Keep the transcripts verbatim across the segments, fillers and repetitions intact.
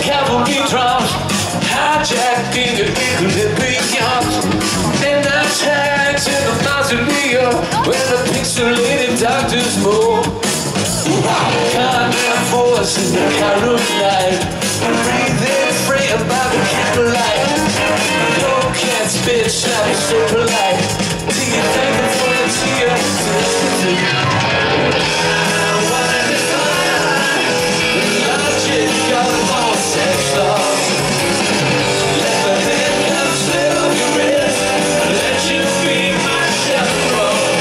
cavalry drums, hijacked in the equilibrium, and I'm tagged to the mausoleum where the pixelated doctors move. Condemn force in the Cairo night, breathing free about the candlelight. No cat's bitch, I'm so polite. Do you think I'm for the tears to listen to you? I wanna define the logic of all sex love. Let the handcuffs slip off your wrist, let you be my chaperone.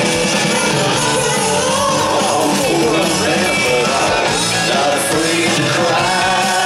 Oh, remember, I'm not afraid to cry.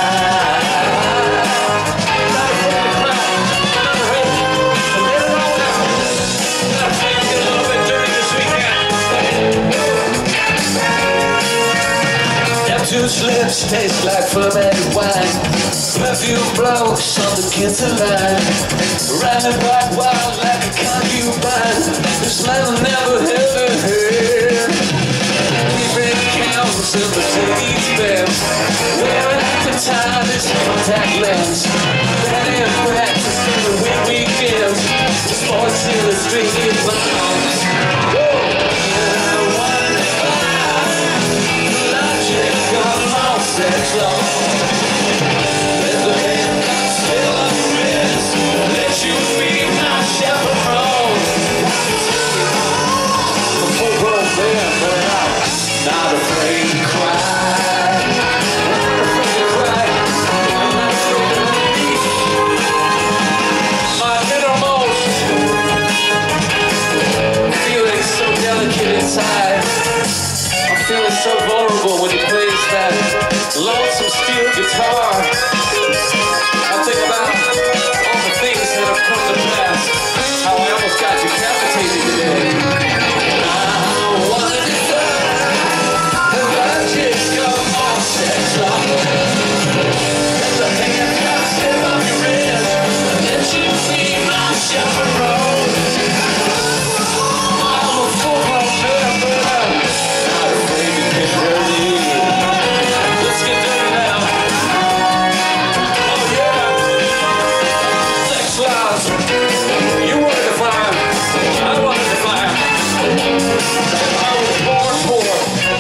Juice lips taste like fermented wine. Perfume blows on the kids line. Riding back wild like a concubine. This land never held her head. Keeping counts in Mercedes Benz. Wearing appetizers, contact lens. Then back to spend the week weekends. Sports Illustrated bombs. Whoa! Sex love. Let the handcuffs fill up your wrist. Let you be my chaperone. I'm a full-grown man, but I'm not afraid to cry. I'm not afraid to cry. I'm not afraid to leave. My innermost feeling so delicate inside. I'm feeling so vulnerable when he plays that lonesome steel guitar. I think about all the things that have come to pass, how I almost got decapitated today. I wanna define the logic of all sex love. Let the handcuffs slip off your wrist, let you be my chaperone. I'm a full-blown man, but I'm not afraid to get dirty. Let's get dirty now. Oh yeah. Sex lives. You wanted to fly. I wanted to fly. I was born for.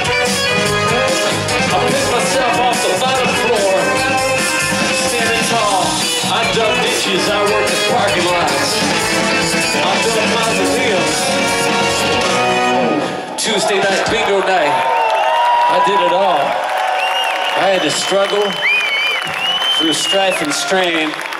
I picked myself off the bottom floor. Standing tall. I dug ditches. I worked in parking lots. I built mausoleums. Tuesday night, bingo night. I did it all. I had to struggle through strife and strain